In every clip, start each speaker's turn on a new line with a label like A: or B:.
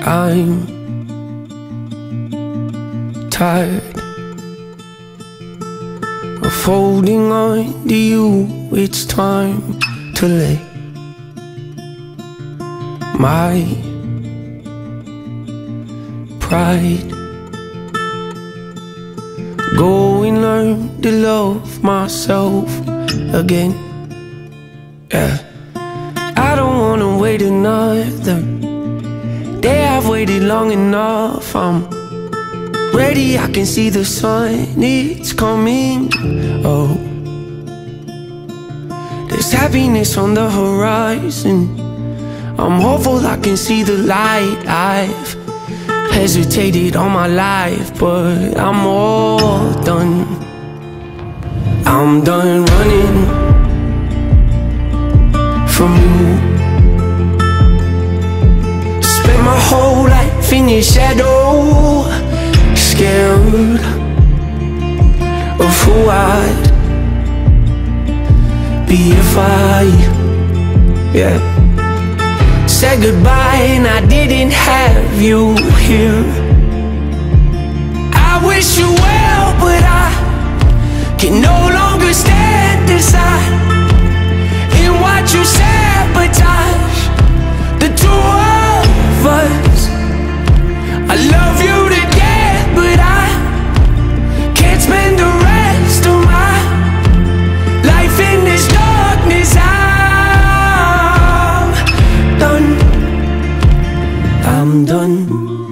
A: I'm tired of holding on to you. It's time to let my pride go and learn to love myself again. Yeah, I don't wanna wait another day. I've waited long enough. I'm ready, I can see the sun, it's coming. Oh, there's happiness on the horizon. I'm hopeful I can see the light. I've hesitated all my life, but I'm all done. I'm done running from you. Spent my whole life in your shadow, scared of who I'd be if I, said goodbye and I didn't have you here. I wish you well, but I can no longer stand aside and watch you sabotage the two of us. I love you to death, but I can't spend the rest of my life in this darkness. I'm done.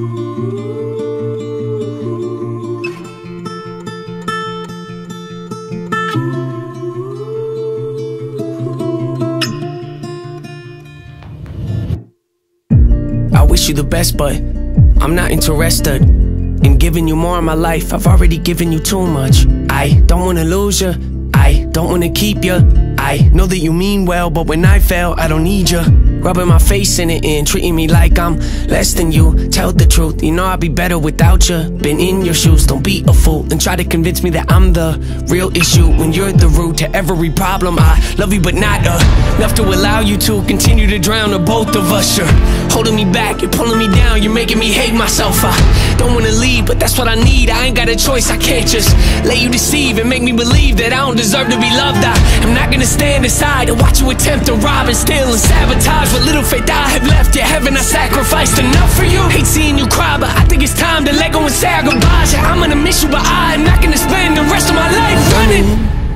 A: I wish you the best, but I'm not interested in giving you more of my life. I've already given you too much. I don't wanna lose you, I don't wanna keep you. I know that you mean well, but when I fail, I don't need you. Rubbing my face in it and treating me like I'm less than you. Tell the truth, you know I'd be better without you. Been in your shoes, don't be a fool and try to convince me that I'm the real issue when you're the root to every problem. I love you but not enough to allow you to continue to drown the both of us. You're holding me back, you're pulling me down, you're making me hate myself. I don't wanna leave, but that's what I need. I ain't got a choice, I can't just let you deceive and make me believe that I don't deserve to be loved. I am not gonna stand aside and watch you attempt to rob and steal and sabotage what little faith I have left. Yeah, haven't I sacrificed enough for you? Hate seeing you cry, but I think it's time to let go and say our goodbyes. Yeah, I'm gonna miss you, but I'm not gonna spend the rest of my life running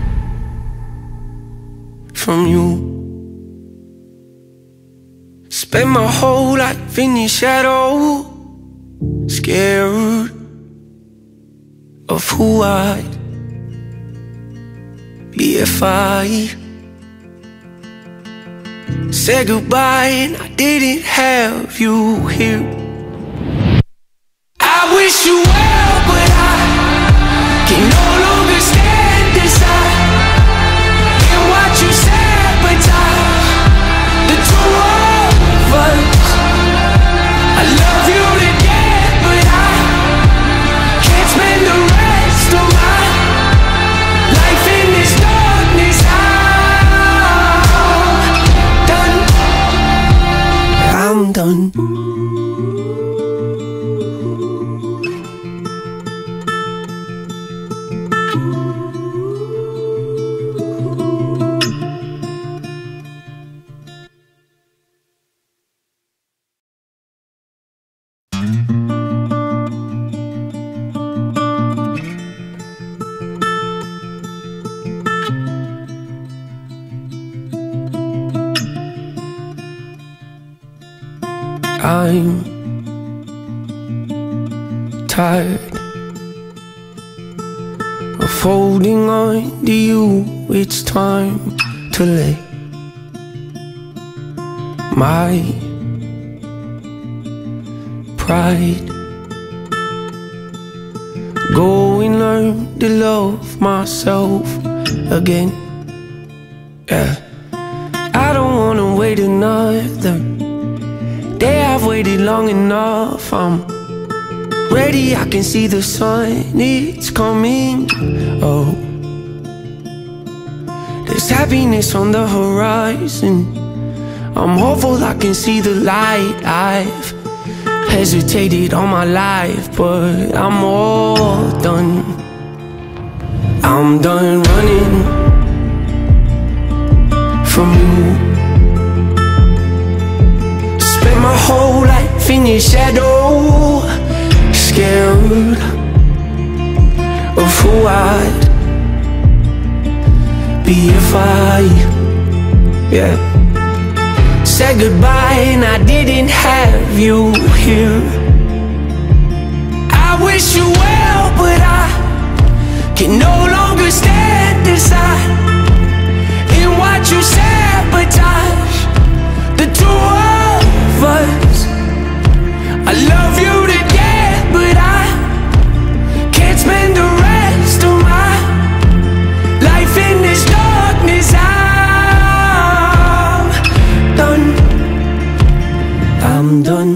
A: from you. Spent my whole life in your shadow, scared of who I'd be if I said goodbye and I didn't have you here. I wish you well, but I can no longer stand aside and watch you sabotage the two of us. I love you to death, but I can't spend the rest of my life in this darkness. I'm done. I'm tired of holding on to you. It's time to let my pride go and learn to love myself again. Yeah, I don't wanna wait another day. I've waited long enough. I'm ready, I can see the sun, it's coming. Oh, there's happiness on the horizon. I'm hopeful I can see the light. I've hesitated all my life, but I'm all done. I'm done running from you. Spent my whole life in your shadow, scared of who I'd be if I, said goodbye and I didn't have you here. I wish you well, but I can no longer stand aside and watch you sabotage the two of us. I love you to death, but I can't spend the rest of my life in this darkness. I'm done.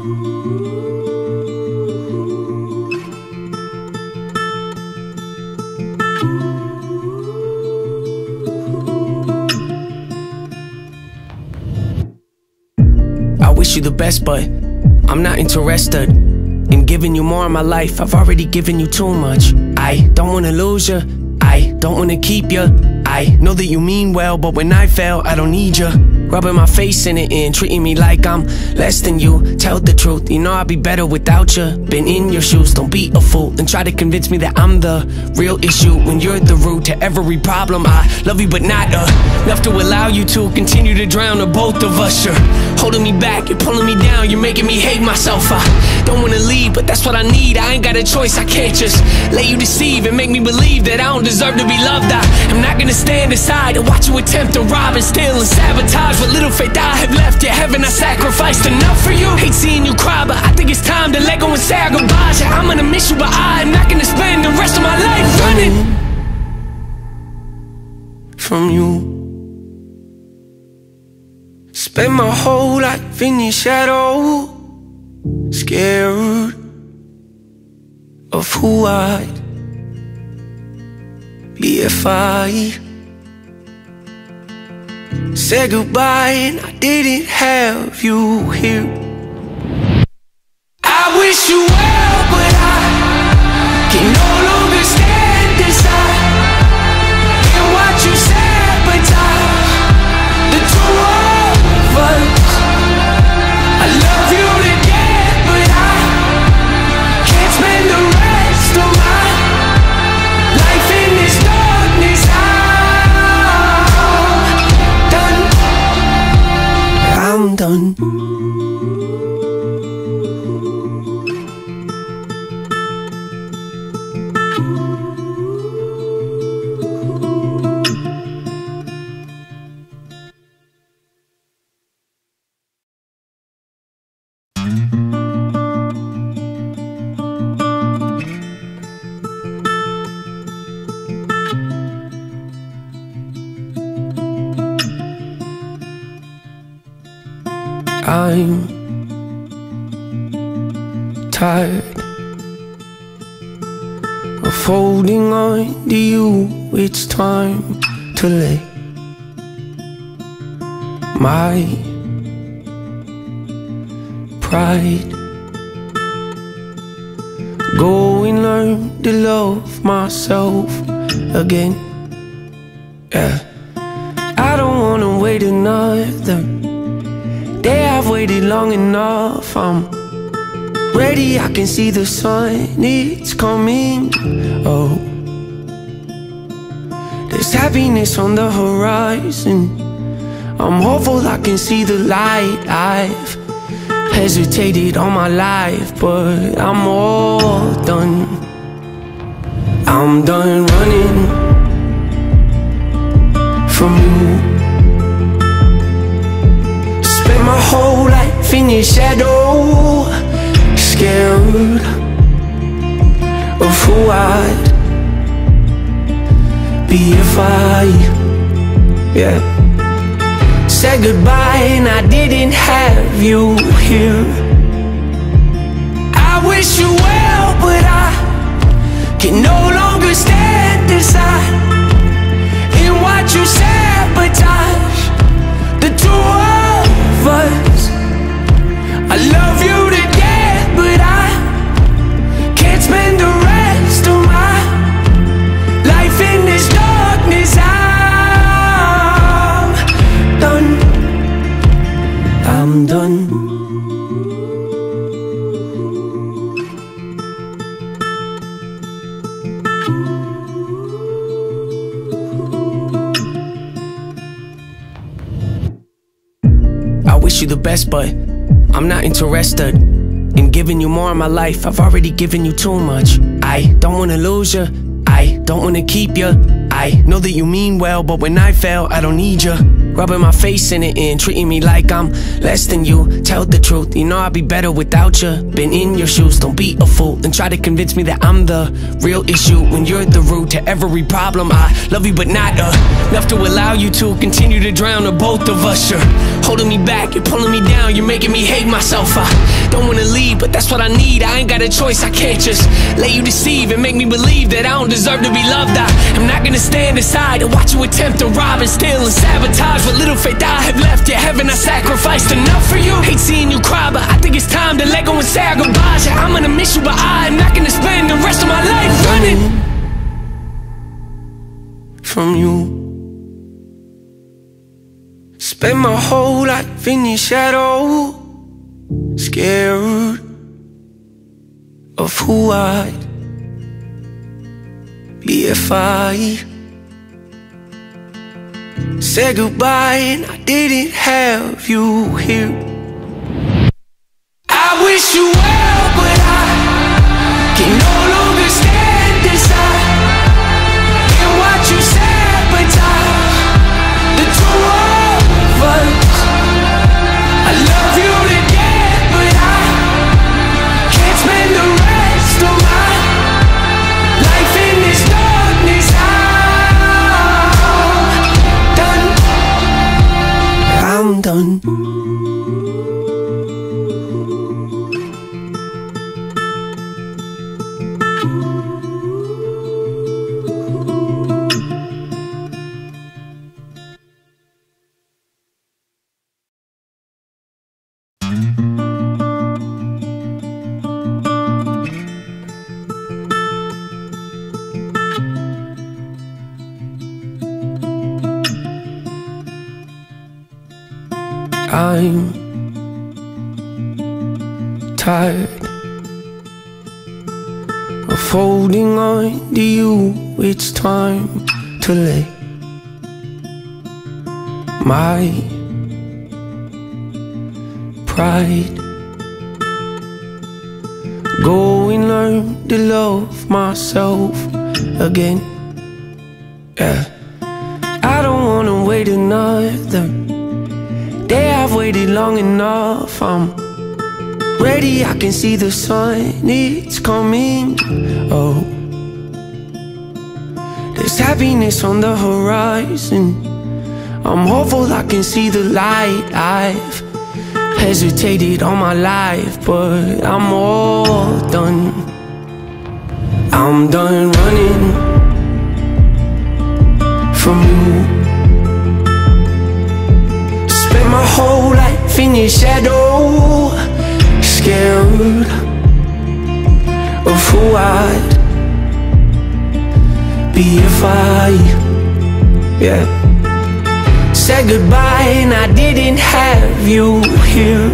A: I wish you the best, but I'm not interested in giving you more of my life. I've already given you too much. I don't wanna lose you, I don't wanna keep you. I know that you mean well, but when I fail, I don't need you. Rubbing my face in it and treating me like I'm less than you. Tell the truth, you know I'd be better without you. Been in your shoes, don't be a fool and try to convince me that I'm the real issue when you're the root to every problem. I love you but not enough to allow you to continue to drown the both of us. You're holding me back, you're pulling me down, you're making me hate myself. I don't wanna leave, but that's what I need. I ain't got a choice, I can't just let you deceive and make me believe that I don't deserve to be loved. I am not gonna stand aside and watch you attempt to rob and steal and sabotage what little faith I have left. Yeah, haven't I sacrificed enough for you? Hate seeing you cry, but I think it's time to let go and say our goodbyes. Yeah, I'm gonna miss you, but I am not gonna spend the rest of my life running from you. Spent my whole life in your shadow, scared of who I'd be if I said goodbye and I didn't have you here. I wish you well, but I can no longer stand aside and watch you sabotage the two of us. I love you to death, but I can't spend the rest of my life in this darkness. I'm done. I'm tired of holding on to you. It's time to let my pride go and learn to love myself again. I don't wanna wait another day. I've waited long enough. I'm ready, I can see the sun, it's coming. Oh, there's happiness on the horizon. I'm hopeful I can see the light. I've hesitated all my life, but I'm all done. I'm done running from you. Spent my whole life in your shadow, scared of who I'd be if I said goodbye and I didn't have you here. I wish you well, but I can no longer stand aside and watch you sabotage the two of us. I love you to death, wish you the best, but I'm not interested in giving you more of my life. I've already given you too much. I don't wanna lose you, I don't wanna keep you. I know that you mean well, but when I fail, I don't need you. Rubbing my face in it and treating me like I'm less than you. Tell the truth, you know I'd be better without you. Been in your shoes, don't be a fool and try to convince me that I'm the real issue when you're the root to every problem. I love you but not enough to allow you to continue to drown the both of us. You're holding me back, you're pulling me down, you're making me hate myself. I don't wanna leave, but that's what I need. I ain't got a choice, I can't just let you deceive and make me believe that I don't deserve to be loved. I'm not gonna stand aside and watch you attempt to rob and steal and sabotage what little faith I have left. Yet haven't I sacrificed enough for you? Hate seeing you cry, but I think it's time to let go and say our goodbyes. Yeah, I'm gonna miss you, but I'm not gonna spend the rest of my life running from you. Spend my whole life in your shadow, scared of who I'd be if I said goodbye and I didn't have you here. I wish you well, but I can no longer stand aside and watch you sabotage the two of us. I love you to death, but I can't spend the rest of my life in this darkness. I'm done. I'm tired of holding on to you. It's time to let my pride go and learn to love myself again. Yeah, I don't wanna wait another day. I've waited long enough. I'm ready, I can see the sun, it's coming. Oh, there's happiness on the horizon. I'm hopeful I can see the light. I've hesitated all my life, but I'm all done. I'm done running from you. My whole life in your shadow, scared of who I'd be if I said goodbye and I didn't have you here.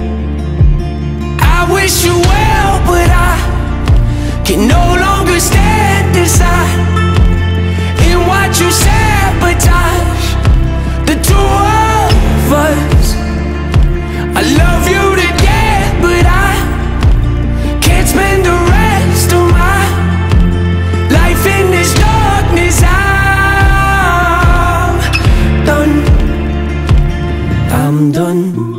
A: I wish you well, but I can no longer stand aside and watch you sabotage the two of us. I love you to death, but I can't spend the rest of my life in this darkness. I'm done. I'm done.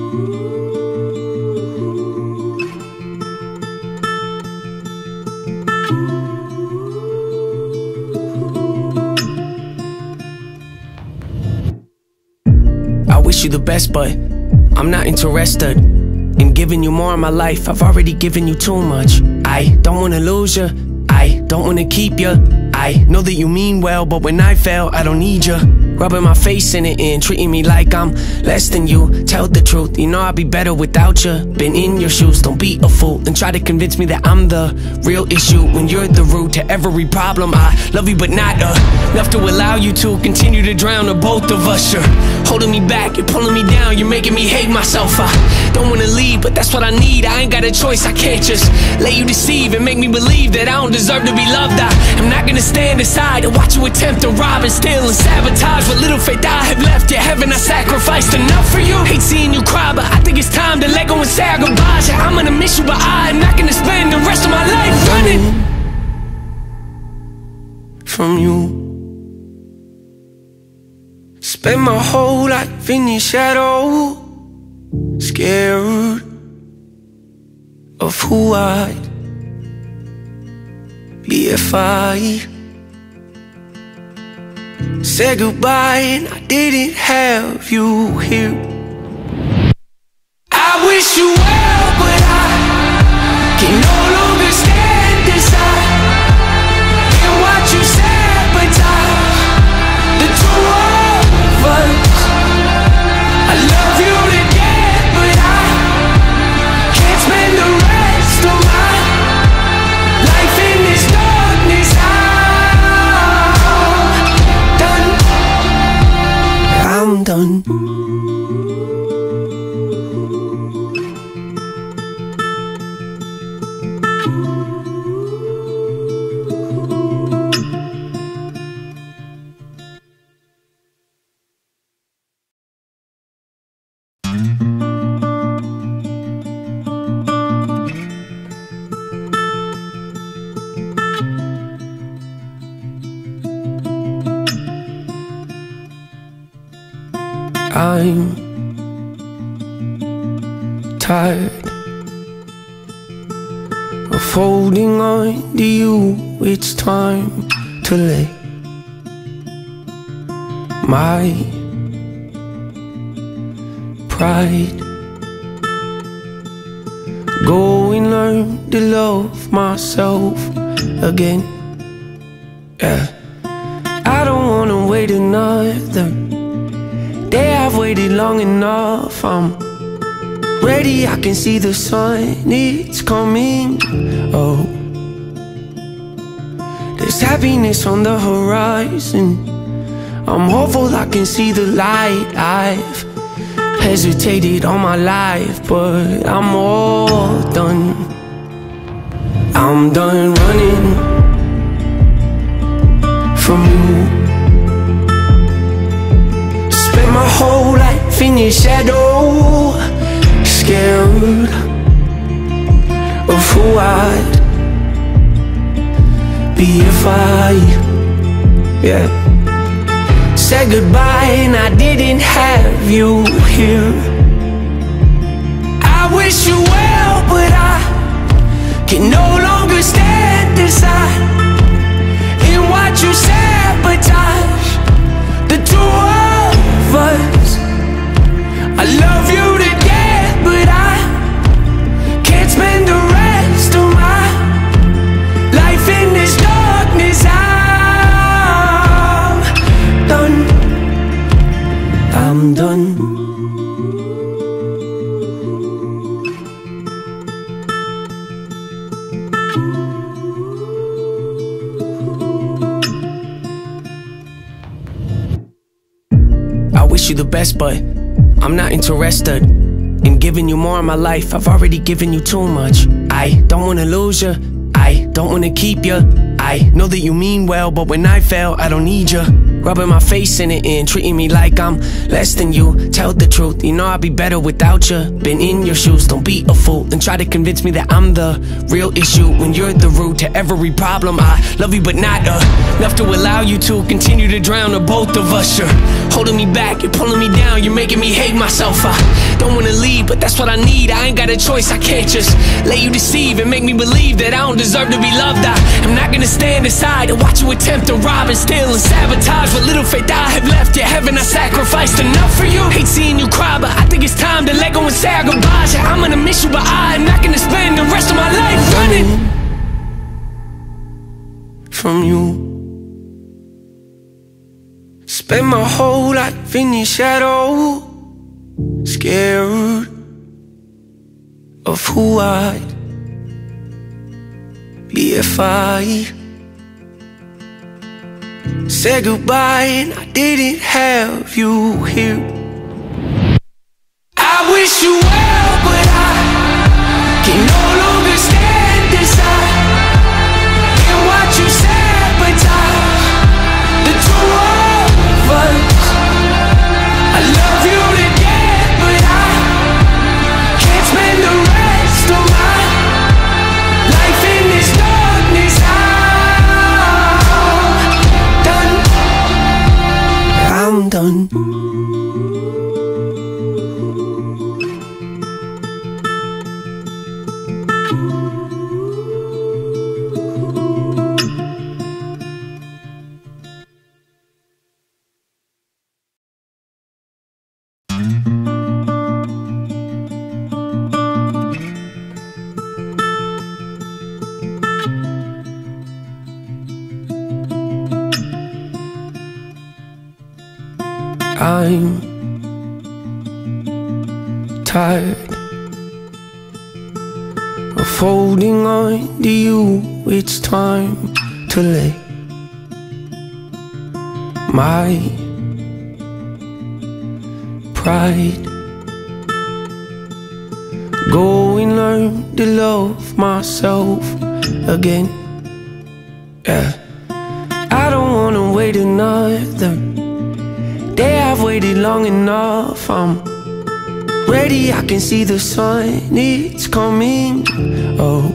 A: I wish you the best, but I'm not interested in giving you more of my life. I've already given you too much. I don't wanna lose you, I don't wanna keep you. I know that you mean well, but when I fail, I don't need you. Rubbing my face in it and treating me like I'm less than you. Tell the truth, you know I'd be better without you. Been in your shoes, don't be a fool and try to convince me that I'm the real issue when you're the root to every problem. I love you but not enough to allow you to continue to drown the both of us. You're holding me back, you're pulling me down, you're making me hate myself. I don't wanna leave, but that's what I need. I ain't got a choice, I can't just let you deceive and make me believe that I don't deserve to be loved. I'm not gonna stand aside and watch you attempt to rob and steal and sabotage what little faith I have left. Yeah, haven't I sacrificed enough for you? Hate seeing you cry, but I think it's time to let go and say our goodbyes. Yeah, I'm gonna miss you, but I am not gonna spend the rest of my life running from you. Spend my whole life in your shadow, scared of who I'd be if I said goodbye and I didn't have you here. I wish you well, but I can no longer stand aside and watch you sabotage the two of us. I love you to death, but I can't spend the rest of my life in this darkness. I'm done. I'm tired of holding on to you. It's time to let my pride go and learn to love myself again. Yeah, I don't wanna wait another day. I've waited long enough. I'm ready, I can see the sun, it's coming. Oh, there's happiness on the horizon. I'm hopeful I can see the light. I've hesitated all my life, but I'm all done. I'm done running from you. My whole life in your shadow, scared of who I'd be if I, yeah, said goodbye and I didn't have you here. I wish you well, but I can no longer stand aside and watch you sabotage the two of us. I love you to death, but I can't spend the rest of my life in this darkness. I'm done. I'm done. I wish you the best, but I'm not interested in giving you more of my life. I've already given you too much. I don't wanna lose you, I don't wanna keep you. I know that you mean well, but when I fail, I don't need you. Rubbing my face in it and treating me like I'm less than you. Tell the truth, you know I'd be better without you. Been in your shoes, don't be a fool and try to convince me that I'm the real issue when you're the root to every problem. I love you but not enough to allow you to continue to drown the both of us. You're holding me back, you're pulling me down, you're making me hate myself. I don't wanna leave, but that's what I need. I ain't got a choice, I can't just let you deceive and make me believe that I don't deserve to be loved. I'm not gonna stand aside and watch you attempt to rob and steal and sabotage what little faith I have left. Yeah, haven't I sacrificed enough for you? Hate seeing you cry, but I think it's time to let go and say our goodbyes. Yeah, I'm gonna miss you, but I am not gonna spend the rest of my life running from you. Spend my whole life in your shadow, scared of who I'd be if I said goodbye and I didn't have you here. I wish you well, but I can no longer stand aside and watch you sabotage the two of us. done. I'm tired of holding on to you. It's time to let my pride go and learn to love myself again. Yeah, I don't wanna wait another day. I've waited long enough. I'm ready, I can see the sun, it's coming. Oh,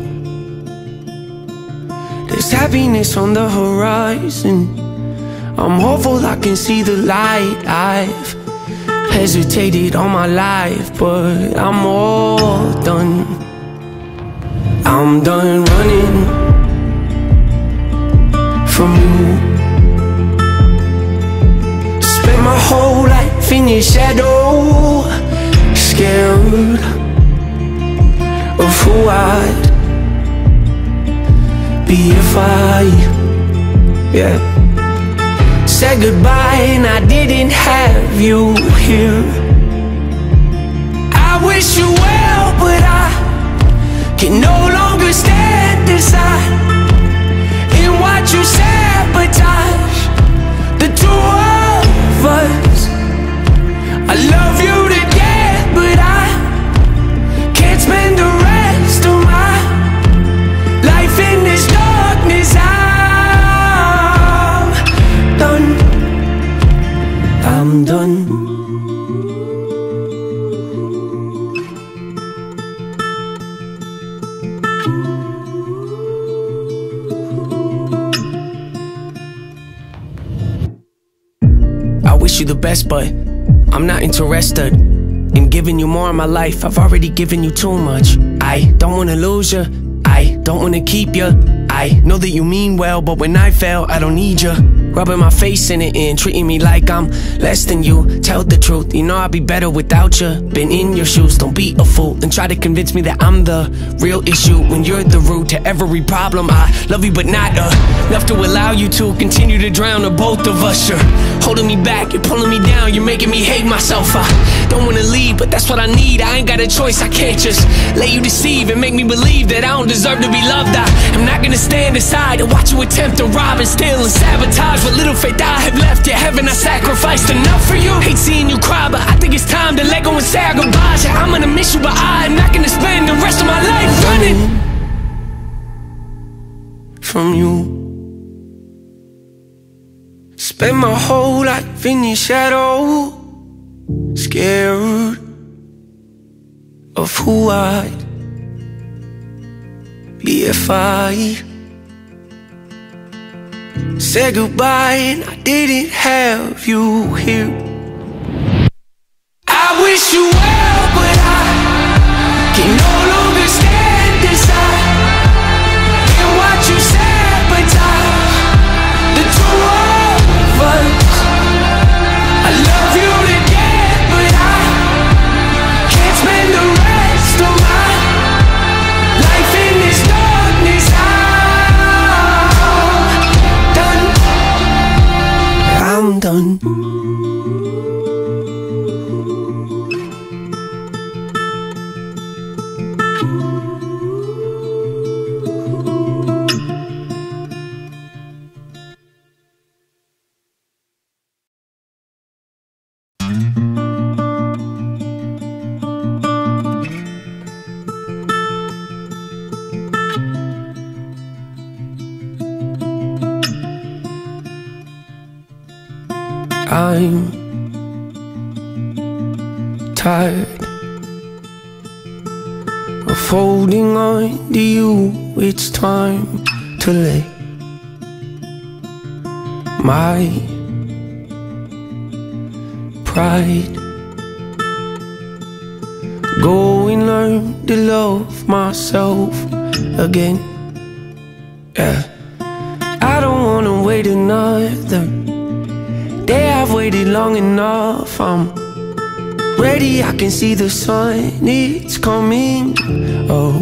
A: there's happiness on the horizon. I'm hopeful I can see the light. I've hesitated all my life, but I'm all done. I'm done running from you. Spent my whole life in your shadow, scared of who I'd be if I, said goodbye and I didn't have you here. I wish you well, but I can no longer stand aside and watch you sabotage the two of us. I love you to death, but I can't spend the rest of my life in this darkness. I'm done. I'm done. I wish you the best, but I'm not interested in giving you more of my life. I've already given you too much. I don't wanna lose you, I don't wanna keep you. I know that you mean well, but when I fail, I don't need you rubbing my face in it and treating me like I'm less than you. Tell the truth, you know I'd be better without you. Been in your shoes, don't be a fool and try to convince me that I'm the real issue when you're the root to every problem. I love you but not enough to allow you to continue to drown the both of us. You're holding me back, you're pulling me down, you're making me hate myself. I don't wanna leave, but that's what I need. I ain't got a choice, I can't just let you deceive and make me believe that I don't deserve to be loved. I am not gonna stand aside and watch you attempt to rob and steal and sabotage what little faith I have left. Yeah, haven't I sacrificed enough for you? Hate seeing you cry, but I think it's time to let go and say our goodbyes. Yeah, I'm gonna miss you, but I am not gonna spend the rest of my life running from you. Spent my whole life in your shadow, scared of who I'd be if I said goodbye and I didn't have you here. I wish you well, but I can no longer stand aside and watch you sabotage the two of us. I love you to death, but I can't spend the rest of my life in this darkness. I'm done. I'm tired of holding on to you. It's time to let my pride. Go and learn to love myself again. Yeah, I don't wanna wait another day. I've waited long enough. I'm ready, I can see the sun, it's coming. Oh,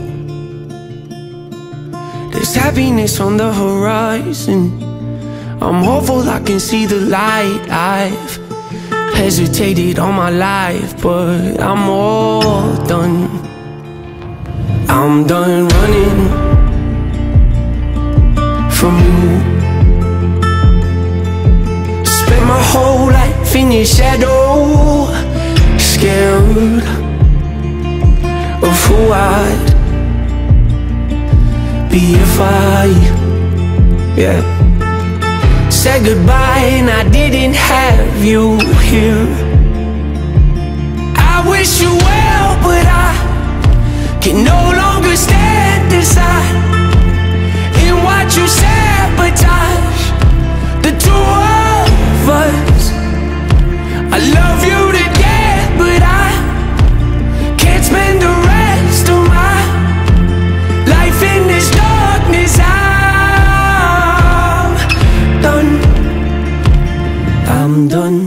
A: there's happiness on the horizon. I'm hopeful I can see the light. I've hesitated all my life, but I'm all done. I'm done running from you. Spent my whole life in your shadow, scared of who I'd be if I, yeah, said goodbye and I didn't have you here. I wish you well, but I can no longer stand aside and watch you sabotage the two of us. I love you to death, but I can't spend the rest of my life in this darkness. I'm done.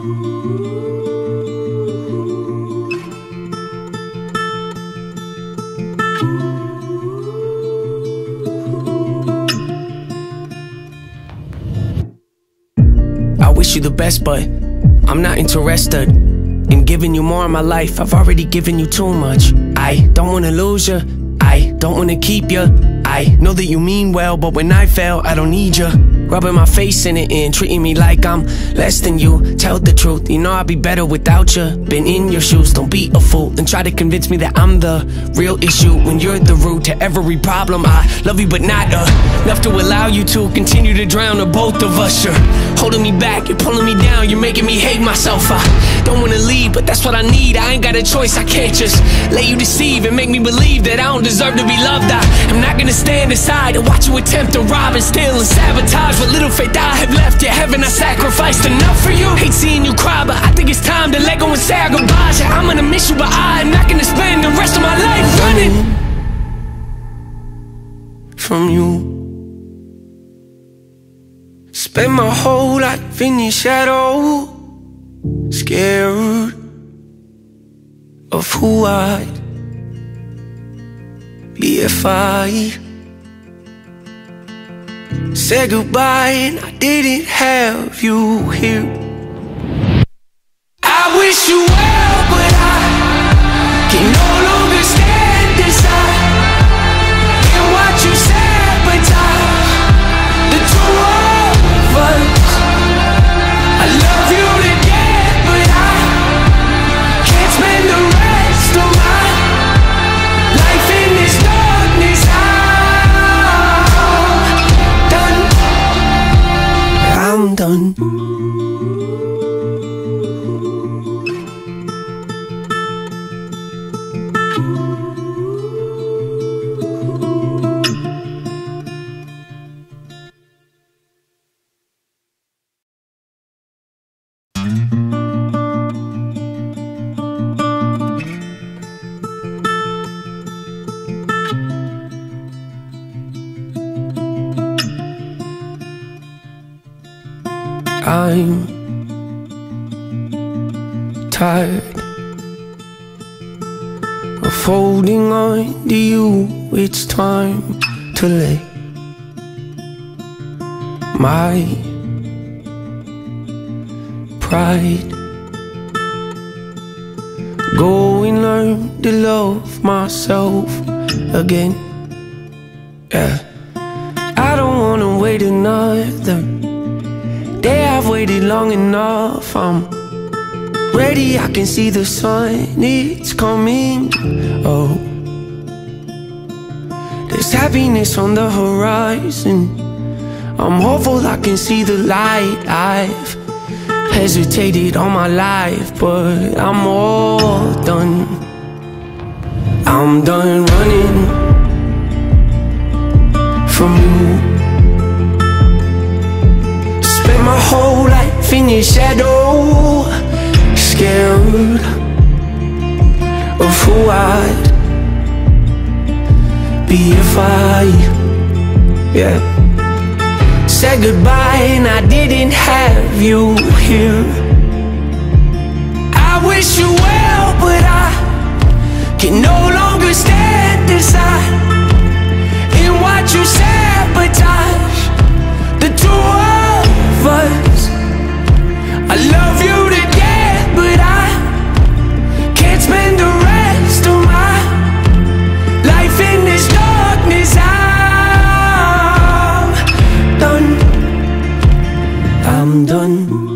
A: I wish you the best, but I'm not interested in giving you more of my life. I've already given you too much. I don't wanna lose you, I don't wanna keep you. I know that you mean well, but when I fail, I don't need you. Rubbing my face in it and treating me like I'm less than you. Tell the truth, you know I'd be better without you. Been in your shoes, don't be a fool and try to convince me that I'm the real issue when you're the root to every problem. I love you but not enough to allow you to continue to drown the both of us. You're holding me back, you're pulling me down, you're making me hate myself. I don't wanna leave, but that's what I need. I ain't got a choice, I can't just let you deceive and make me believe that I don't deserve to be loved. I'm not gonna stand aside and watch you attempt to rob and steal and sabotage what little faith I have left. Yeah, haven't I sacrificed enough for you? Hate seeing you cry, but I think it's time to let go and say our goodbyes. Yeah, I'm gonna miss you, but I'm not gonna spend the rest of my life running from you. Spend my whole life in your shadow, scared of who I'd be if I said goodbye and I didn't have you here. I wish you well, but I can no longer stand aside and watch you sabotage the two of us. I love you to death, but I can't spend the rest of my life in this darkness. I'm done. I'm tired of holding on to you. It's time to let my pride go and learn to love myself again. Yeah, I don't wanna wait another day. I've waited long enough. I'm ready, I can see the sun, it's coming. Oh, there's happiness on the horizon. I'm hopeful I can see the light. I've hesitated all my life, but I'm all done. I'm done running from you. Spent my whole life in your shadow, scared of who I'd be if I, yeah, said goodbye and I didn't have you here. I wish you well, but I can no longer stand aside and watch you sabotage the two of us. I love you to death, but I can't spend the rest of my life in this darkness. I'm done. I'm done.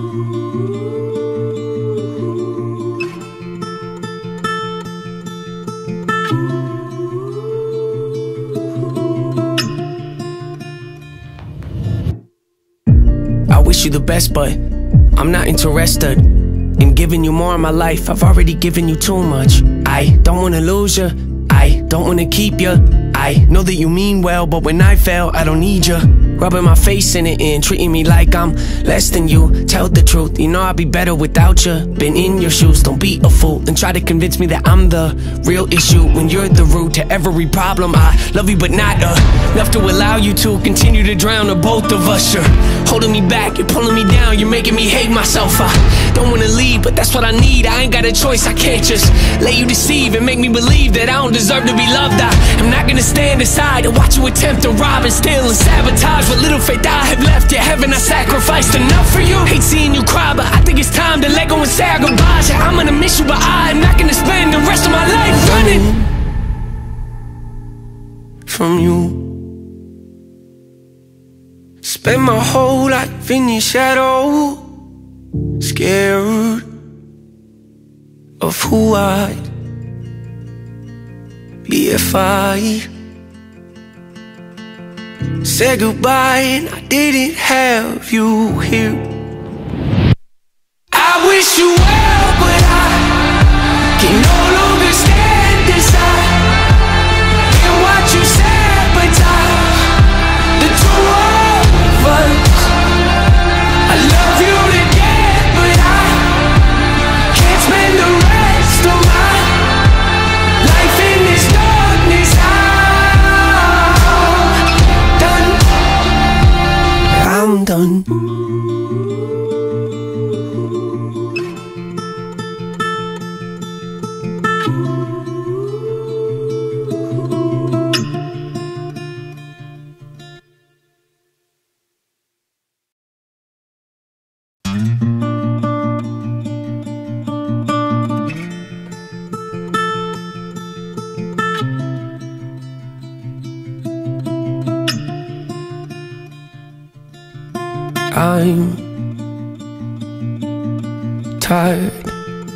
A: I wish you the best, but I'm not interested in giving you more of my life. I've already given you too much. I don't wanna lose you, I don't wanna keep you. I know that you mean well, but when I fail, I don't need you rubbing my face in it and treating me like I'm less than you. Tell the truth, you know I'd be better without you. Been in your shoes, don't be a fool and try to convince me that I'm the real issue when you're the root to every problem. I love you but not enough to allow you to continue to drown the both of us. You're holding me back, you're pulling me down, you're making me hate myself. I don't wanna leave, but that's what I need. I ain't got a choice, I can't just let you deceive and make me believe that I don't deserve to be loved. I am not gonna stand aside and watch you attempt to rob and steal and sabotage what little faith I have left. Yet haven't I sacrificed enough for you? Hate seeing you cry, but I think it's time to let go and say our goodbyes. Yeah, I'm gonna miss you, but I'm not gonna spend the rest of my life running from you. Spend my whole life in your shadow, scared of who I'd be if I said goodbye and I didn't have you here. I wish you well, but I can no longer stand aside and watch you sabotage the two of us. I love you to death, but I can't spend the rest of my life in this darkness. I'm done. I'm tired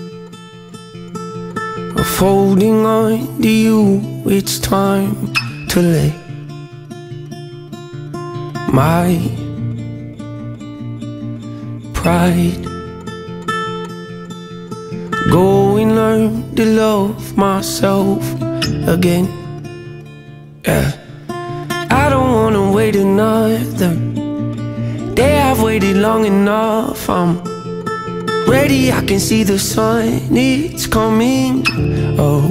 A: of holding on to you. It's time to let my pride go and learn to love myself again. Yeah, I don't wanna wait another day. I've waited long enough. I'm ready, I can see the sun, it's coming. Oh,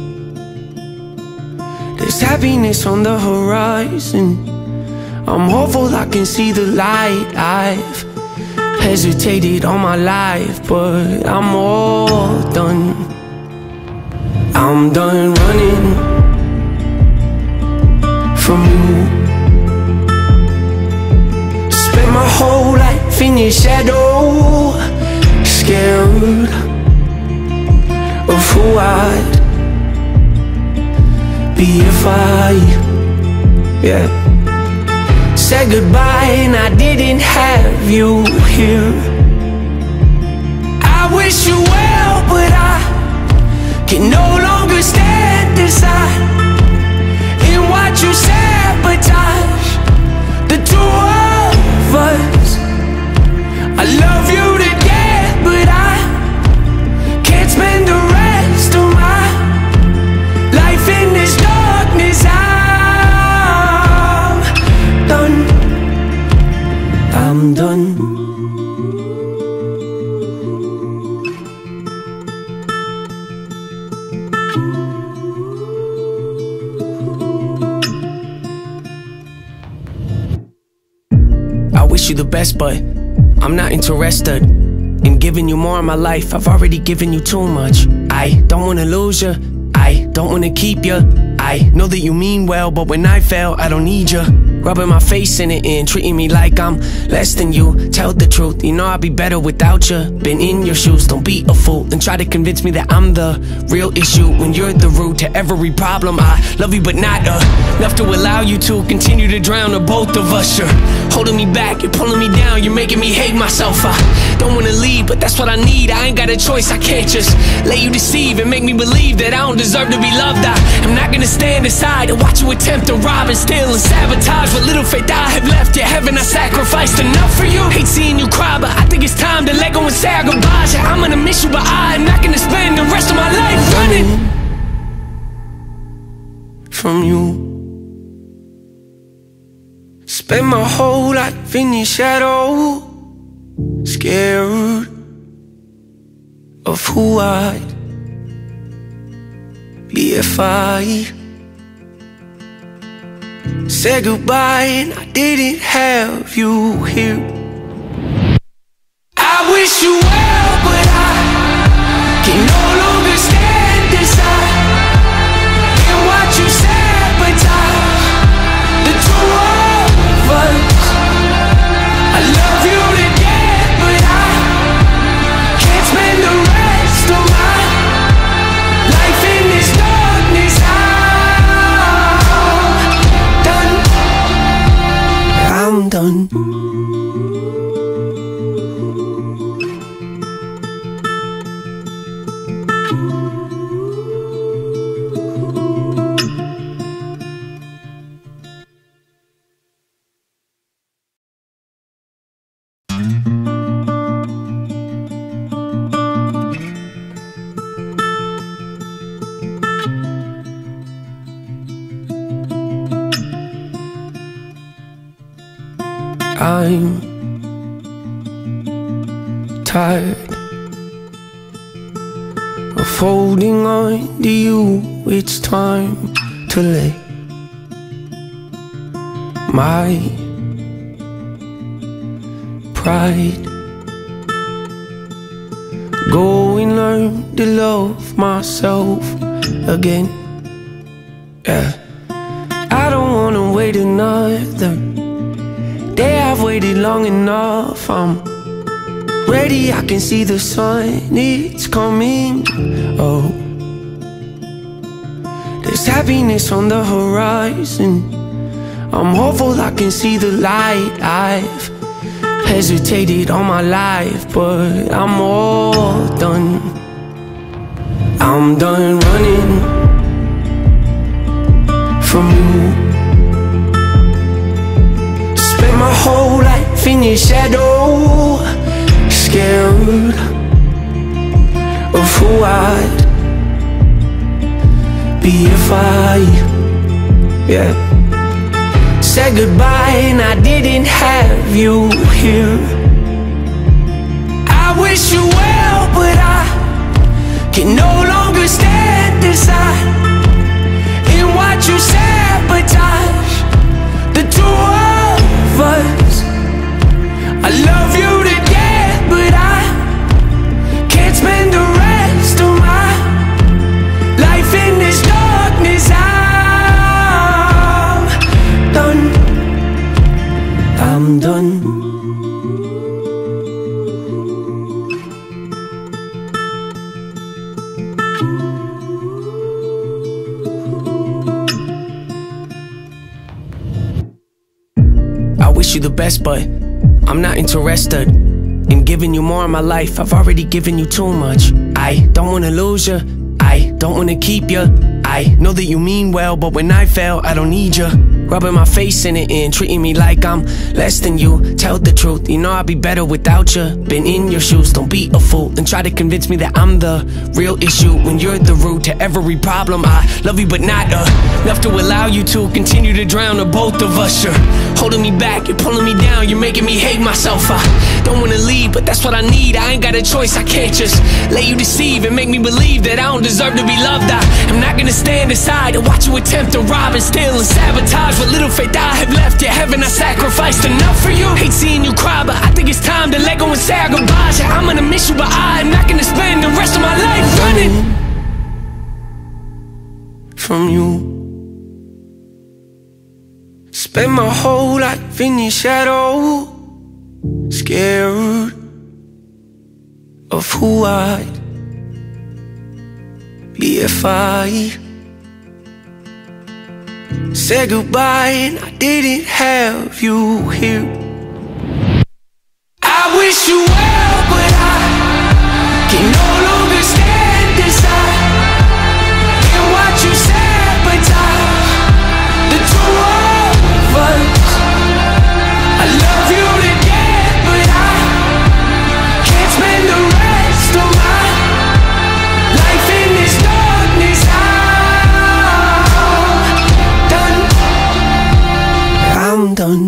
A: there's happiness on the horizon. I'm hopeful I can see the light. I've hesitated all my life, but I'm all done. I'm done running from you. My whole life in your shadow, scared of who I'd be if I, yeah, said goodbye and I didn't have you here. I wish you well, but I can no longer stand aside and watch you sabotage the two of us. I love you to death, but I can't spend the rest of my life in this darkness. I'm done. I'm done. wish you the best, but I'm not interested in giving you more of my life. I've already given you too much. I don't wanna lose you, I don't wanna keep you. I know that you mean well, but when I fail, I don't need you. Rubbing my face in it and treating me like I'm less than you. Tell the truth, you know I'd be better without you. Been in your shoes, don't be a fool and try to convince me that I'm the real issue when you're the root to every problem. I love you but not enough to allow you to continue to drown the both of us. You're holding me back, you're pulling me down, you're making me hate myself. I don't wanna leave, but that's what I need. I ain't got a choice, I can't just let you deceive and make me believe that I don't deserve to be loved. I'm not gonna stand aside and watch you attempt to rob and steal and sabotage what little faith I have left. Yeah, haven't I sacrificed enough for you? Hate seeing you cry, but I think it's time to let go and say our goodbyes. Yeah, I'm gonna miss you, but I am not gonna spend the rest of my life running from you. Spend my whole life in your shadow, scared of who I'd be if I said goodbye and I didn't have you here. I wish you well, but I can no longer stand aside and watch you sabotage the two of us. I love you to death, but I can't spend the rest of my life in this darkness. I'm done. I'm tired of holding on to you. It's time to let my pride go and learn to love myself again. Yeah, I don't wanna wait another day. I've waited long enough. I'm ready, I can see the sun, it's coming. Oh, there's happiness on the horizon. I'm hopeful I can see the light. I've hesitated all my life, but I'm all done. I'm done running from you. My whole life in your shadow, scared of who I'd be if I, yeah, said goodbye and I didn't have you here. I wish you well, but I can no longer stand aside and watch you sabotage the two of us. I love you to death, but I can't spend the rest of my life in this darkness. I'm done. I'm done. I wish you the best, but I'm not interested in giving you more of my life. I've already given you too much. I don't wanna lose you, I don't wanna keep you. I know that you mean well, but when I fail, I don't need you. Rubbing my face in it and treating me like I'm less than you. Tell the truth, you know I'd be better without you. Been in your shoes, don't be a fool and try to convince me that I'm the real issue when you're the root to every problem. I love you but not enough to allow you to continue to drown the both of us. You're holding me back, you're pulling me down, you're making me hate myself. I don't wanna leave, but that's what I need. I ain't got a choice, I can't just let you deceive and make me believe that I don't deserve to be loved. I am not gonna stand aside and watch you attempt to rob and steal and sabotage sabotage what little faith I have left. Yet haven't I sacrificed enough for you? Hate seeing you cry, but I think it's time to let go and say our goodbyes. Yeah, I'm gonna miss you, but I'm not gonna spend the rest of my life running from you. Spend my whole life in your shadow, scared of who I'd be if I said goodbye and I didn't have you here. I wish you well, but I can no longer stand aside and watch you sabotage the two of us. I love you to death, but I can't spend the rest of my life in this darkness. I'm done.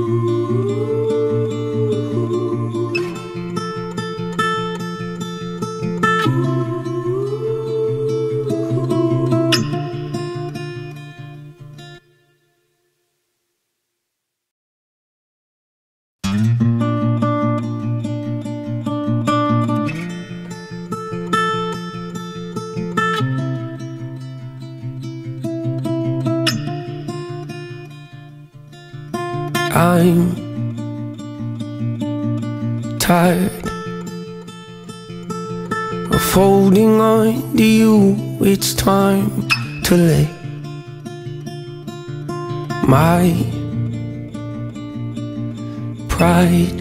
A: I'm tired of holding on to you. It's time to let my pride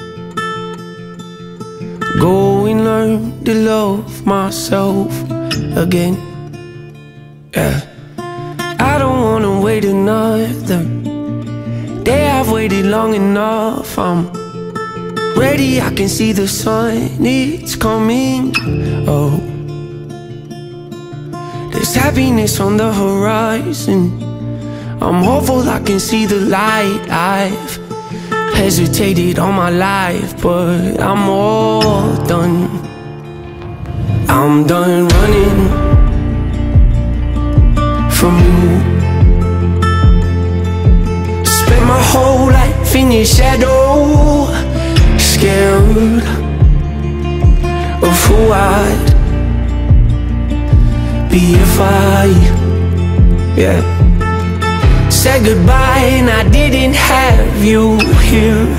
A: go and learn to love myself again. Yeah, I don't wanna wait another day. I've waited long enough. I'm ready, I can see the sun, it's coming. Oh, there's happiness on the horizon. I'm hopeful I can see the light. I've hesitated all my life, but I'm all done. I'm done running from you. My whole life in your shadow, scared of who I'd be if I, yeah, said goodbye and I didn't have you here.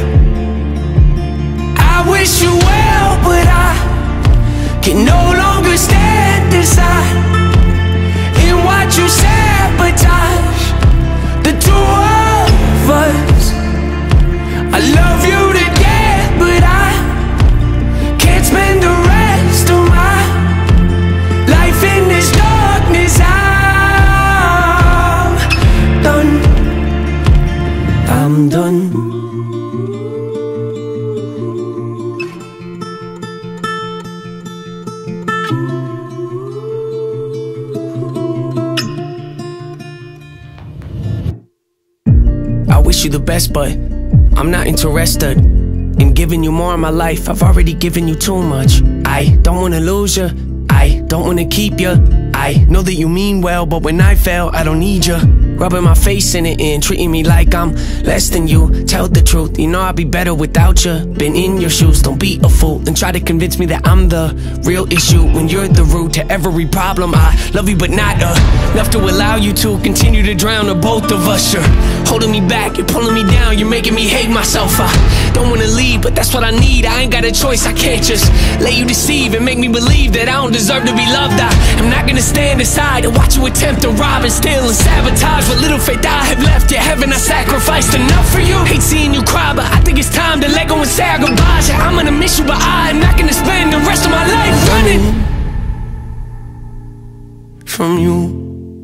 A: I wish you well, but I can no longer stand aside and watch you sabotage the two of us. I love you to death, but I can't spend the rest of my life in this darkness. I'm done. I'm done. I wish you the best, but I'm not interested in giving you more of my life. I've already given you too much. I don't wanna lose you, I don't wanna keep you. I know that you mean well, but when I fail, I don't need you. Rubbing my face in it and treating me like I'm less than you. Tell the truth, you know I'd be better without you. Been in your shoes, don't be a fool and try to convince me that I'm the real issue when you're the root to every problem. I love you but not enough to allow you to continue to drown the both of us. You're holding me back, you're pulling me down, you're making me hate myself. I don't wanna leave, but that's what I need. I ain't got a choice, I can't just let you deceive and make me believe that I don't deserve to be loved. I am not gonna stand aside and watch you attempt to rob and steal and sabotage what little faith I have left. Yet haven't I sacrificed enough for you? Hate seeing you cry, but I think it's time to let go and say our goodbyes. Yeah, I'm gonna miss you, but I'm not gonna spend the rest of my life running from you.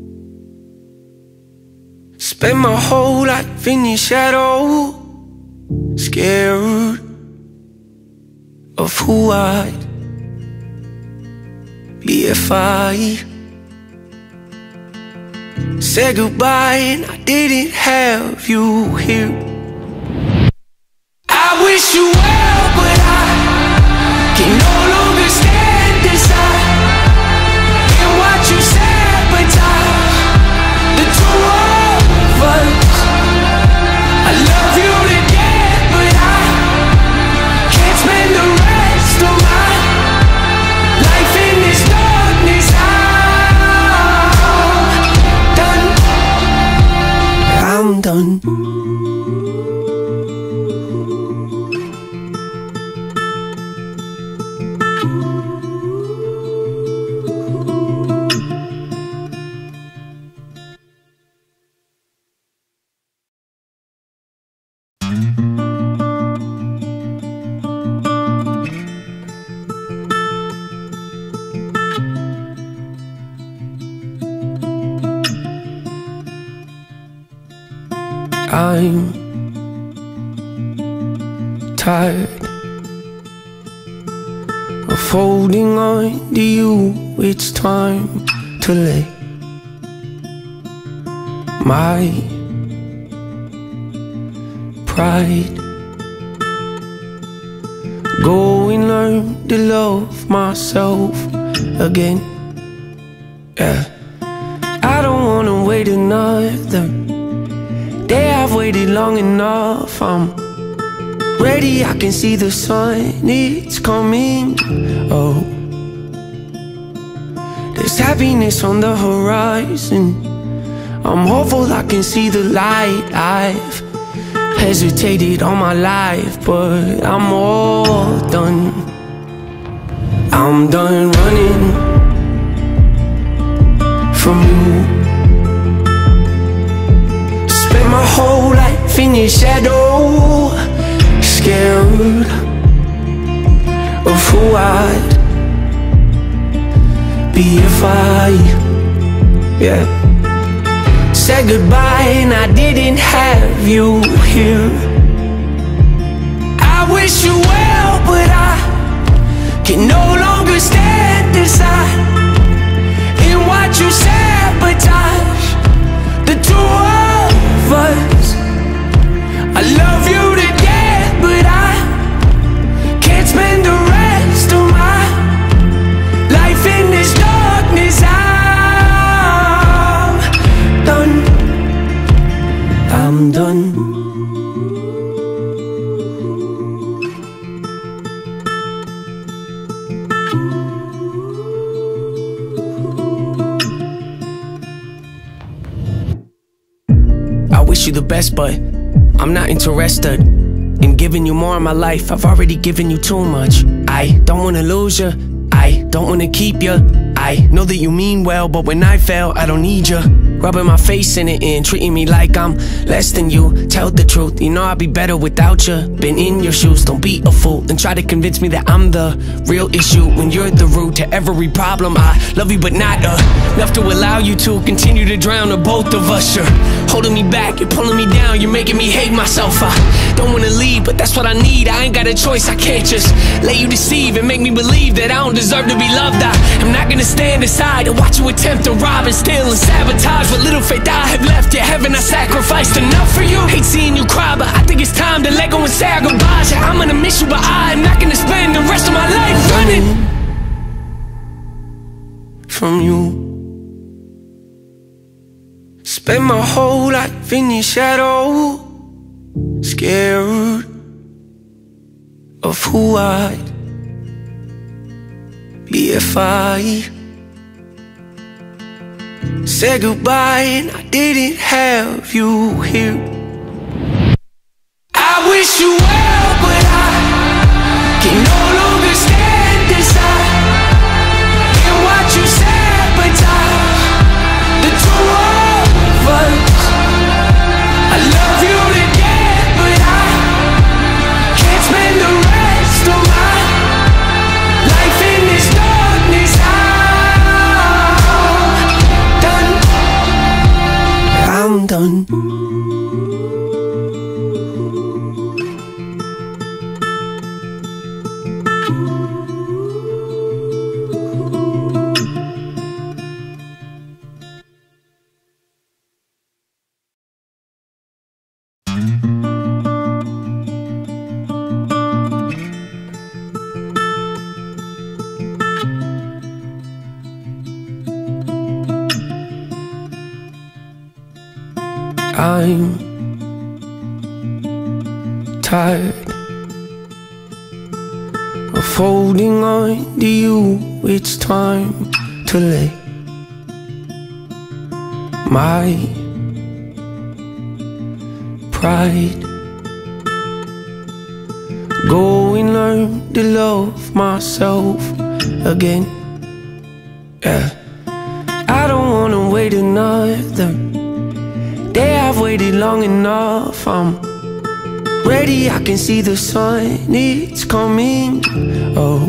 A: Spend my whole life in your shadow, scared of who I'd be if I said goodbye and I didn't have you here. I wish you well, but I can no longer stand aside and watch you sabotage the two of us. done. I'm tired of holding on to you. It's time to let my pride go and learn to love myself again. Yeah, I don't wanna wait another day. I've waited long enough. I'm ready, I can see the sun, it's coming. Oh, there's happiness on the horizon. I'm hopeful I can see the light. I've hesitated all my life, but I'm all done. I'm done running from you. Spent my whole life in your shadow, scared of who I'd be if I, said goodbye and I didn't have you here. I wish you well, but I can no longer stand aside and watch you sabotage the two of us. I love you to death, but I can't spend the rest of my life in this darkness. I'm done. I'm done. I wish you the best, but I'm not interested in giving you more of my life. I've already given you too much. I don't wanna lose you, I don't wanna keep you. I know that you mean well, but when I fail, I don't need you. Rubbing my face in it and treating me like I'm less than you. Tell the truth, you know I'd be better without you. Been in your shoes, don't be a fool and try to convince me that I'm the real issue when you're the root to every problem. I love you but not enough to allow you to continue to drown the both of us. You're holding me back, you're pulling me down, you're making me hate myself. I don't wanna leave, but that's what I need. I ain't got a choice, I can't just let you deceive and make me believe that I don't deserve to be loved. I am not gonna stand aside and watch you attempt to rob and steal and sabotage what little faith I have left. Yeah, haven't I sacrificed enough for you? Hate seeing you cry, but I think it's time to let go and say our goodbyes. Yeah, I'm gonna miss you, but I'm not gonna spend the rest of my life running from you. Spent my whole life in your shadow, scared of who I'd be if I said goodbye and I didn't have you here. I wish you well, but I can no longer stand aside and watch you sabotage the two of us. I love you to death, but I can't spend the rest of my life in this darkness. I'm done. I'm tired of holding on to you. It's time to let my pride. Go and learn to love myself again. Yeah. I don't wanna wait another day. I've waited long enough. I'm ready, I can see the sun, it's coming. Oh,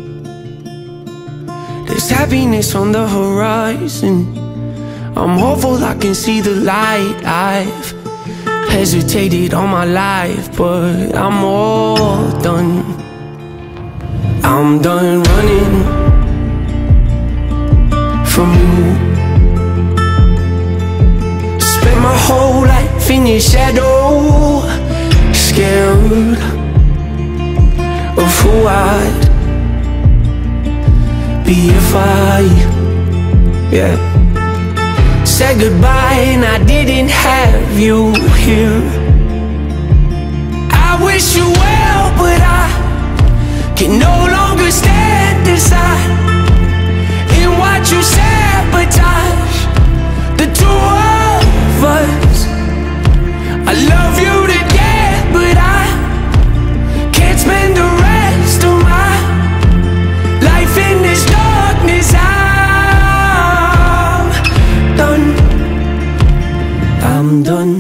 A: there's happiness on the horizon. I'm hopeful I can see the light. I've hesitated all my life, but I'm all done. I'm done running from you. Spent my whole life in your shadow, scared of who I'd be if I, yeah, said goodbye and I didn't have you here. I wish you well, but I can no longer stand aside and watch you sabotage the two of us. I love you to death, but I can't spend the rest of my life in this darkness. I'm done.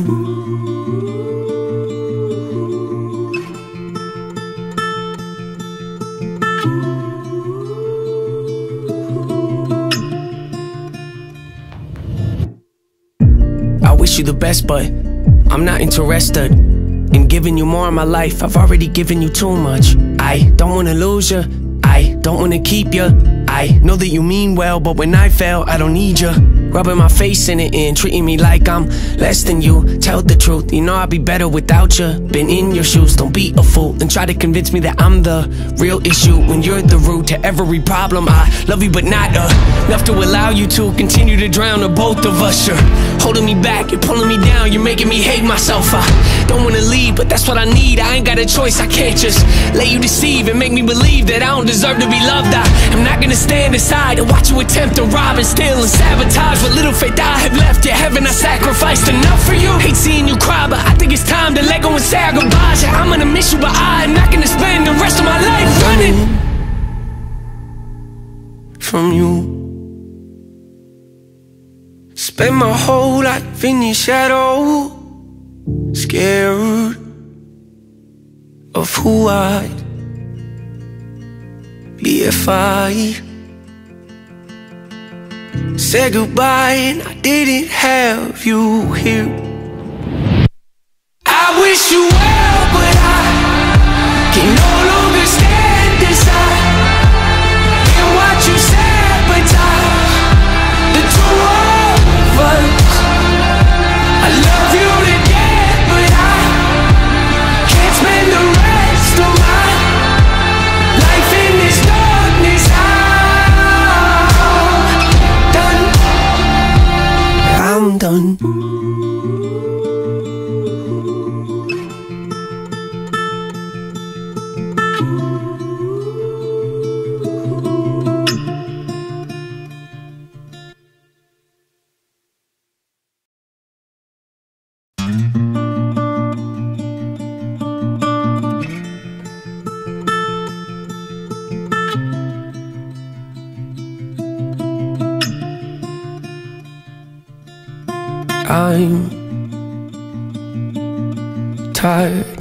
A: I wish you the best, but I'm not interested in giving you more of my life. I've already given you too much. I don't wanna lose you, I don't wanna keep you. I know that you mean well, but when I fail, I don't need you. Rubbing my face in it and treating me like I'm less than you. Tell the truth, you know I'd be better without you. Been in your shoes, don't be a fool and try to convince me that I'm the real issue when you're the root to every problem. I love you but not enough to allow you to continue to drown the both of us. You're holding me back, you're pulling me down, you're making me hate myself. I don't wanna leave, but that's what I need. I ain't got a choice, I can't just let you deceive and make me believe that I don't deserve to be loved. I am not gonna stand aside and watch you attempt to rob and steal and sabotage what little faith I have left. Yeah, haven't I sacrificed enough for you? Hate seeing you cry, but I think it's time to let go and say our goodbyes. Yeah, I'm gonna miss you, but I am not gonna spend the rest of my life running from you. Spent my whole life in your shadow, scared of who I'd be if I said goodbye and I didn't have you here. I wish you well, but I can no longer stand aside and watch you sabotage the two of us. I love you to death, but I can't spend the rest of my life in this darkness. I'm done. I'm tired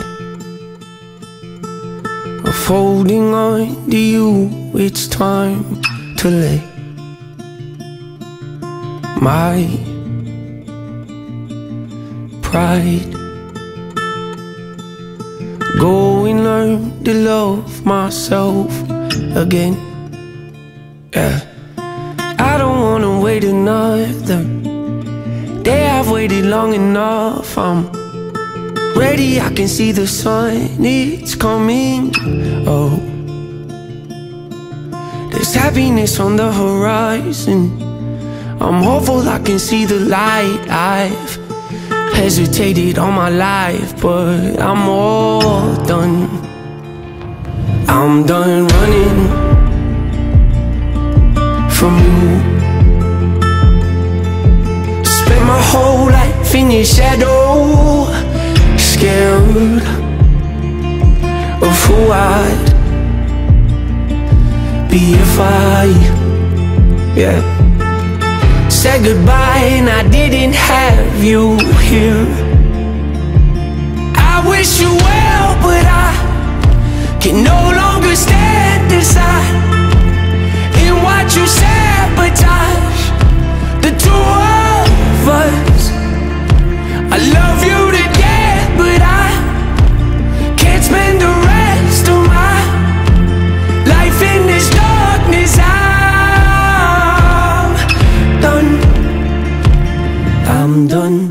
A: of holding on to you. It's time to let my pride go and learn to love myself again. Yeah, I don't wanna wait another day. I've waited long enough. I'm ready, I can see the sun, it's coming. Oh, there's happiness on the horizon. I'm hopeful I can see the light. I've hesitated all my life, but I'm all done. I'm done running from you. Spent my whole life in your shadow, scared of who I'd be if I, said goodbye and I didn't have you here. I wish you well, but I can no longer stand aside and watch you sabotage the two of us. I love you to death, but I can't spend the rest of my life in this darkness. I'm done.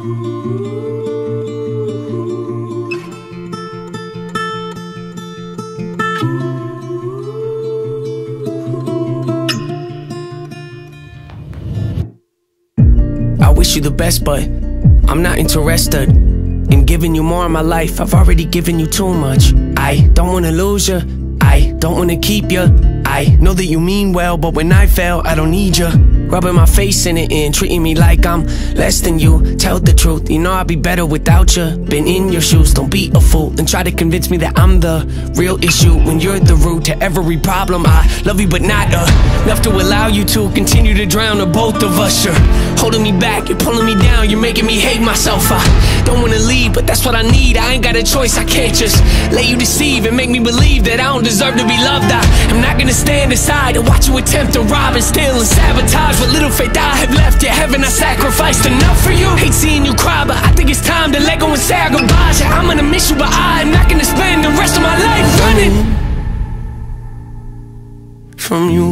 A: I wish you the best, but I'm not interested in giving you more of my life. I've already given you too much. I don't wanna lose you, I don't wanna keep you. I know that you mean well, but when I fail, I don't need you. Rubbing my face in it and treating me like I'm less than you. Tell the truth, you know I'd be better without you. Been in your shoes, don't be a fool and try to convince me that I'm the real issue when you're the root to every problem. I love you but not enough to allow you to continue to drown the both of us. You're holding me back, you're pulling me down, you're making me hate myself. I don't wanna leave, but that's what I need. I ain't got a choice, I can't just let you deceive and make me believe that I don't deserve to be loved. I am not gonna stand aside and watch you attempt to rob and steal and sabotage what little faith I have left. Yet haven't I sacrificed enough for you? Hate seeing you cry, but I think it's time to let go and say our goodbyes. Yeah, I'm gonna miss you, but I'm not gonna spend the rest of my life running from you.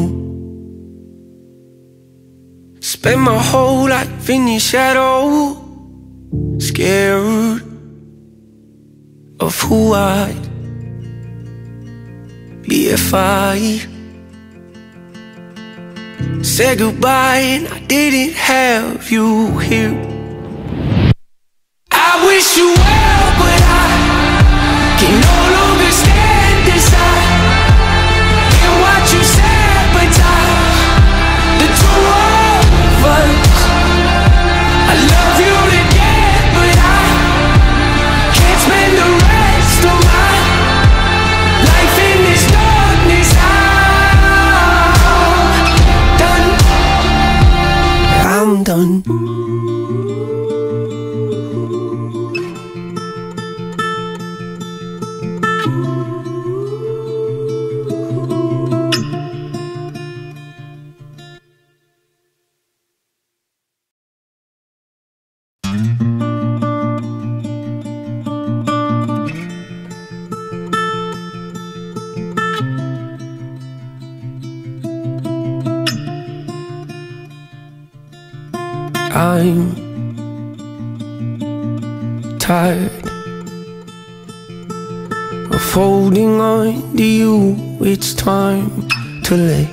A: Spend my whole life in your shadow, scared of who I'd be if I said goodbye and I didn't have you here. I wish you well, but I can no longer stand aside and watch you sabotage the two of us. I love you to death, but I can't spend the rest of my life in this darkness. I'm done. I'm tired of holding on to you. It's time to let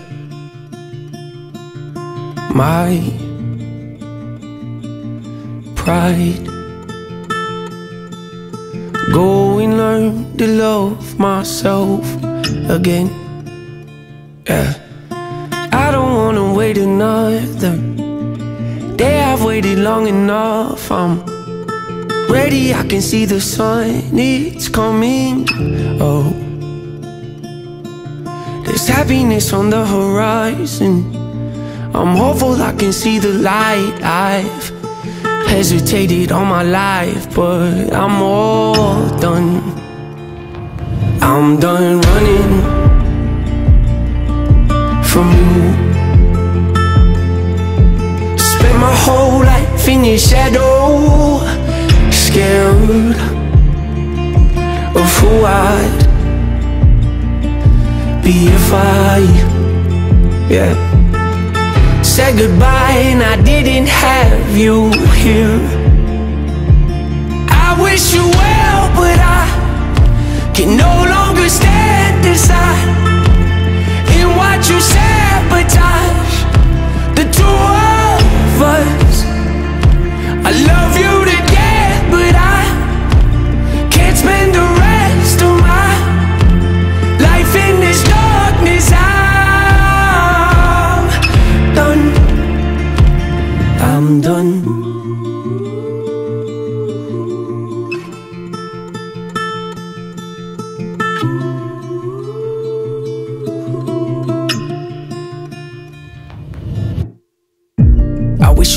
A: my pride go and learn to love myself again. I don't wanna wait another day. I've waited long enough. I'm ready, I can see the sun, it's coming. Oh, there's happiness on the horizon. I'm hopeful I can see the light. I've hesitated all my life, but I'm all done. I'm done running from you. My whole life in your shadow, scared of who I'd be if I said goodbye and I didn't have you here. I wish you well, but I can no longer stand aside and watch you sabotage the two of us. I love you to death, but I can't spend the rest of my life in this darkness. I'm done. I'm done.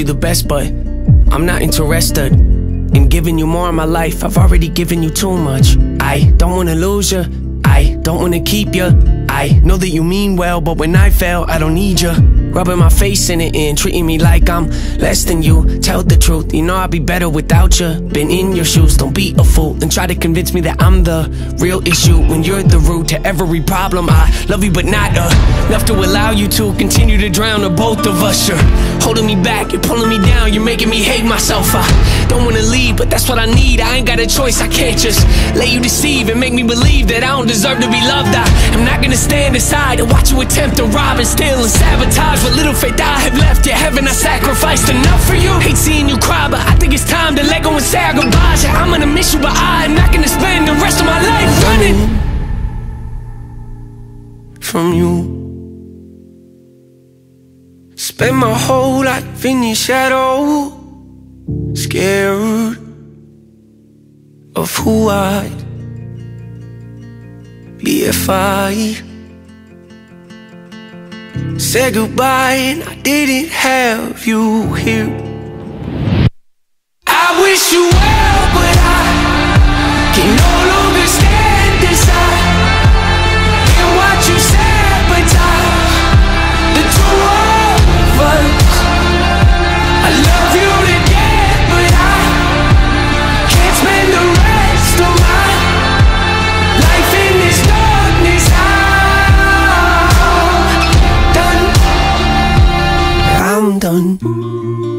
A: you the best, but I'm not interested in giving you more of my life. I've already given you too much. I don't wanna lose you, I don't wanna keep you. I know that you mean well, but when I fail, I don't need you. Rubbing my face in it and treating me like I'm less than you. Tell the truth, you know I'd be better without you. Been in your shoes, don't be a fool and try to convince me that I'm the real issue when you're the root to every problem. I love you but not enough to allow you to continue to drown the both of us. You're holding me back, you're pulling me down, you're making me hate myself. I don't wanna leave, but that's what I need. I ain't got a choice, I can't just let you deceive and make me believe that I don't deserve to be loved. I'm not gonna stand aside and watch you attempt to rob and steal and sabotage what little faith I have left. Yeah, haven't I sacrificed enough for you? Hate seeing you cry, but I think it's time to let go and say our goodbyes. Yeah, I'm gonna miss you, but I'm not gonna spend the rest of my life running from you. Spend my whole life in your shadow, scared of who I'd be if I said goodbye and I didn't have you here. I wish you well, but I can no longer stand aside and watch you sabotage the two of us. I love you to death, but I can't spend the rest of my life in this darkness. I'm done.